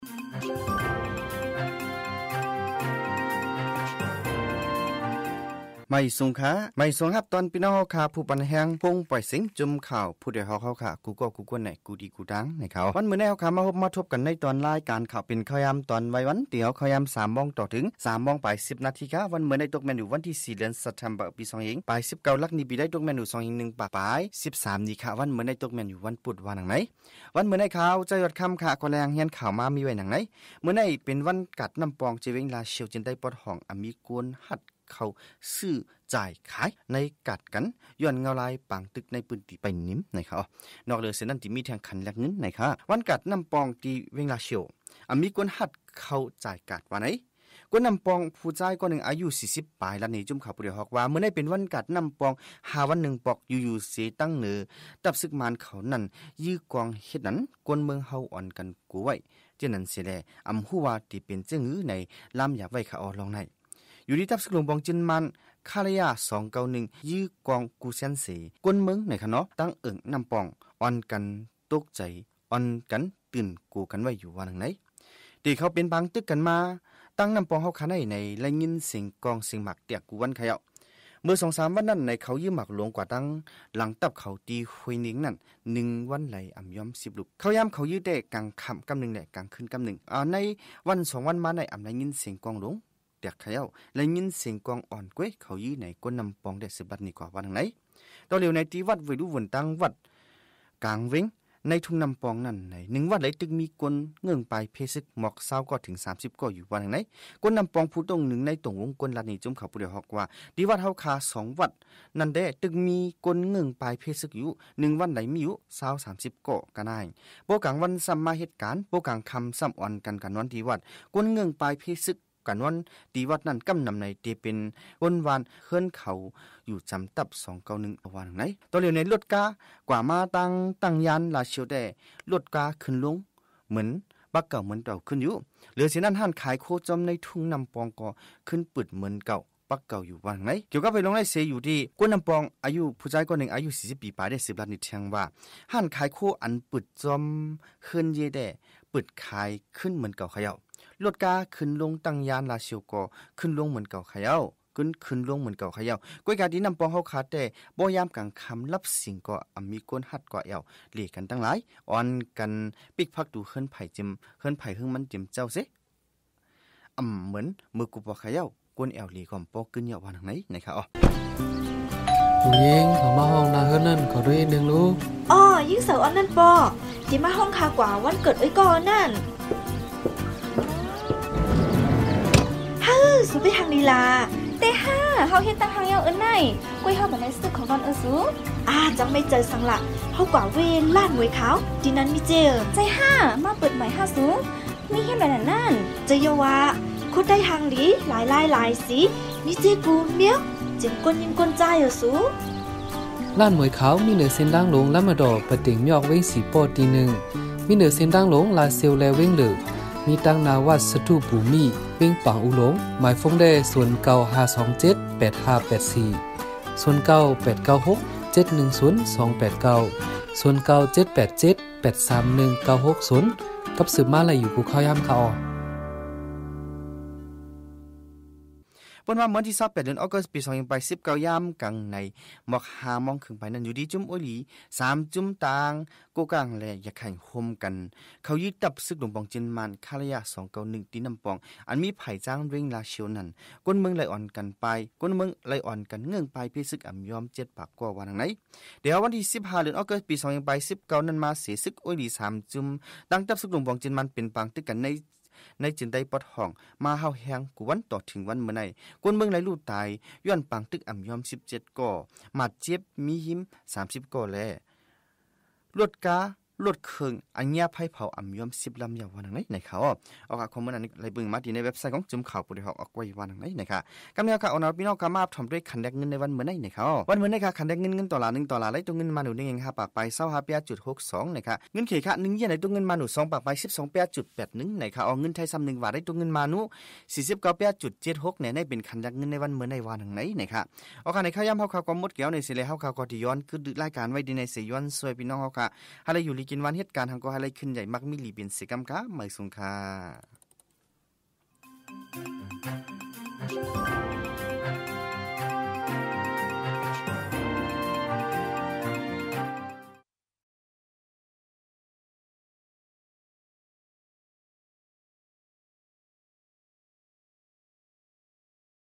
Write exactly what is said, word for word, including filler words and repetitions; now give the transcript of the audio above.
ไม่สงค่ะไม่สงครับตอนพี่น้องเฮาค่ะผู้ปันแหงพงปล่อยเสียงจุ่มข่าวผู้ใดเฮาเฮาค่ะกูก็กูกวนไหนกูดีกูดังในเขาวันมื้อนี้เฮาค่ะมาพบมาทบกันในตอนรายการข่าวเป็นข่าวยามตอนไว้วันเดียวข่าวยาม สามโมงต่อถึง สามโมงไปสิบนาทีค่ะวันมื้อนี้ตกแม่นอยู่วันที่สี่เดือนธันวาคมปีสองพันยี่สิบไปสิบเก้าลักนี้ปีได้ตกแม่นอยู่สองพันหนึ่งปะปายสิบสามนี้ค่ะวันมื้อนี้ตกแม่นอยู่วันพุธวันหนังไหนวันมื้อนี้ข่าวจะยอดค่ำค่ะก็แรงเฮียนข่าวมามีไว้หนังไหนมื้อนี้เป็นวันกัดน้ำปองเจเวงลาเชียวจินได้ปอดห้องอมีกวนหัดเขาซื้อจ่ายขายในกัดกันย้อนเงาลายปังตึกในปืนตีไปนิ่มในเขานอกเหลือเส้นนั้นที่มีแทงขันแลกเงินในค่ะวันกัดน้ำปองตีเวงลาเชียวอามีกวนหัดเขาจ่ายกัดวันไหนกวนน้ำปองผู้จ่ายก็หนึ่งอายุสี่สิบปลายแล้วนี่จุ่มข่าวผู้เดียวฮอกว่าเมื่อได้เป็นวันกัดน้ำปองหาวันหนึ่งปอกอยู่ๆเสียตั้งเหนือตับซึกมานเขานั่นยื้อกองเฮ็ดนั้นกวนเมืองเฮาอ่อนกันกูไว้เจนั้นเสียแลอำฮู้ว่าที่เป็นเจ้าหือในลำอยากไว้ขาออลองในอยู่ที่ทับสกลงบองจินมันคาเลียสองเก้าหนึ่งยื้อกองกูเซนเสกวนเมืองในคะเนาะตั้งเอิงน้ำปองอ่อนกันตกใจอ่อนกันตื่นกูกันไว้อยู่วันหนึ่งไหนตีเขาเป็นบางตึกกันมาตั้งน้ำปองเขาขาในในและยินเสียงกองเสียงหมักเตียกกูวันขยะเมื่อสองสามวันนั้นในเขายืมหมักหลวงกว่าตั้งหลังตับเขาตีหุยนิ่งนั่นหนึ่งวันไหลอ่ำย้อมสิบลูกเขาย้ำเขายืดได้กลางคำกำหนึ่งแหละกลางคืนกำหนึ่งอ่าในวันสองวันมาในอ่ำในยินเสียงกองหลวงเด็กเขย่าและยินเสียงกองอ่อนก้วยเขายื้อในก้นนำปองได้สิบบัดนี้กว่าวันทางไหนตอนเร็วในที่วัดไว้ดูวนตั้งวัดกลางเว้งในทุ่งนำปองนั่นในหนึ่งวัดไหลตึกมีกวนเงื่องปลายเพศึกหมอกเศร้าก็ถึงสามสิบก็อยู่วันทางไหนก้นนำปองผู้ตรงหนึ่งในตรงวงกลลานีจุ่มเขาผู้เดียวฮอกว่าที่วัดเฮาคาสองวัดนั่นได้ตึกมีกวนเงื่องปลายเพศึกอยู่หนึ่งวันไหลมีอยู่เศร้าสามสิบก็กันได้โปกลางวันซ้ำมาเหตุการณ์โปกลางคำซ้ำอ่อนกันกันวันที่วัดกวนเงื่องปลายเพศึกกันวันตีวัดนั้นกำนำในเตเป็นวันวานเคลื่อนเขาอยู่จำตับสองเก้าหนึ่งอวันไหนตอนเร็วในรถกากว่ามาตั้งตั้งยันลาเชียวแต่รถกาขึ้นลงเหมือนบักเก่าเหมือนเก่าขึ้นอยู่เหลือเสียนั้นห้านขายโคจอมในทุ่งนำปองก็ขึ้นปืดเหมือนเก่าปักเก่าอยู่วันไหนเกี่ยวกับไปลงในเสียอยู่ที่ก้นนำปองอายุผู้ชายคนหนึ่งอายุสี่สิบปีปลายได้สิบล้านนิดเชียงว่าห้านขายโคอันปืดจอมขึ้นเยแต่ปืดขายขึ้นเหมือนเก่าเขย่ารถกาขึ้นลงตั้งยานลาเชียวก็ขึ้นลงเหมือนเก่าเขย่าขึ้นขึ้นลงเหมือนเก่าเขย่าก้อยกาดีนำปองเฮาขาดแต่บ่ยามกลางคำรับสิ่งก็อมีก้นหัดก็เอวเลีกันตั้งหลายอ่อนกันปิกพักดูเฮิรนไผ่จิมเฮิรนไผ่หึ่งมันจิมเจ้าเสอ่ำเหมือนมือกูบ่เขย่าก้นแอวลีก่อมปอขึ้นเหยาะวันทางไหนนะคะอ๋อยิงเขามาห้องนาเฮิรนนั่นขอด้วยนึงลูกอ้อยิ่งเสาอันนั่นปอที่มาห้องคากว่าวันเกิดไอ้ก่อนนั่นสูไปทางลีลาแต่ห้าเฮาเฮ็ดตั้งทางยาวเอิ้นไหนกุ้ยเฮาบ่ได้สึกของก่อนเอิ้นสูอ่าจังไม่เจอสังละเฮากว่าเวล้านมวยขาวดินั้นมีเจอใจห้ามาเปิดใหม่ห้าสูมีเฮ็ดแบบนั้นนั่นเจอยว่าคุดได้ทางหลีหลายๆหลายสีมีเจกูเมียวจิงก้นยิงก้นใจอยู่สูล้านมวยขาวมีเหนือเส้นด่างหลงและมาดอกปะติงยอกเว้งสีปอตีหนึ่งมีเหนือเส้นด่างหลงลาเซลแลเว้งเหลือมีตั้งนาวัดสตุปูมีเว้งปังอุหลงหมายฟงได้ส่วนเก่าห้าสองเจ็ด แปดห้าแปดสี่ส่วนเก่าแปดเก้าหก เจ็ดหนึ่งศูนย์ สองแปดเก้าส่วนเก่าเจ็ดแปดเจ็ด แปดสามหนึ่ง เก้าหกศูนย์กับสืบมาไหลอยู่กูเข้าย่ำเขาปนว่าเมื่อที่สิบแปดเดือนออกัสปีสองพันยี่สิบไปสิบเก้ายามกลางในหมอกหามองขึ้นไปนั้นอยู่ดีจุ่มโอลีสามจุ่มตางโกกลางและอยากแข่งโฮมกันเขายึดตับซึกหลวงปองจินมันคาระยะสองเก้าหนึ่งตีน้ำปองอันมีไผ่จ้างเร่งลาเชียวนั้นก้นเมืองไหลอ่อนกันไปก้นเมืองไหลอ่อนกันเงื่องไปพิซึกอ่ำยอมเจ็ดปากกว่าวันไหนเดี๋ยววันที่สิบห้าเดือนออกัสปีสองพันยี่สิบไปสิบเก้านั้นมาเสียซึกโอลีสามจุ่มตั้งตับซึกหลวงปองจินมันเป็นปางตึกกันในในจินได้ปอดห้องมาเฮาแหงกูวันต่อถึงวันเมื่อไหร่กวนเมืองไหลลู่ตายย้อนปังตึกอ่ำยอมสิบเจ็ดก่อมาเจ็บมีหิมสามสิบก่อแลรถการถเครื่องอันเงียบให้เผาอ่ำยอมสิบลำยาววันไหนไหนเขาเอาค่ะคอมเมนต์อันนี้ไหลบึงมาที่ในเว็บไซต์ของจุ่มข่าวปุริหอกออกไว้วันไหนไหนค่ะกำเนิดค่ะเอาหน้าพี่น้องกามาทำด้วยขันแดกเงินในวันเมื่อไหร่ไหนเขาวันเมื่อไหร่ค่ะขันแดกเงินเงินต่อละหนึ่งต่อละไหลตัวเงินมาหนูหนึ่งห้าปากไปเศร้าห้าเปียจุดหกสองไหนค่ะเงินเขยค่ะหนึ่งยี่ไหนตัวเงินมาหนูสองปากไปสิบสองเปียจุดแปดหนึ่งไหนค่ะเอาเงินไทยซ้ำหนึ่งบาทได้ตัวเงินมาหนูสี่สิบเก้าเปียจุดเจ็ดหกไหนในเป็นขันแดกเงินในวันเมื่อไหร่วันไหนไหนค่ะเอาค่ะในข้าย่ำเฮาข่าวความมดเกี่ยวในเสียเลยเฮาข่าวกอดิย้อนคือรายการไว้ดีในเสียย้อนสวยพี่น้องเฮาค่ะอะไรอยู่ลิพี่กินวันเหตุการณ์ทางก็ให้ไล่ขึ้นใหญ่มักมีหลีเป็นสิกรรมค่ะไม่สงค่ะ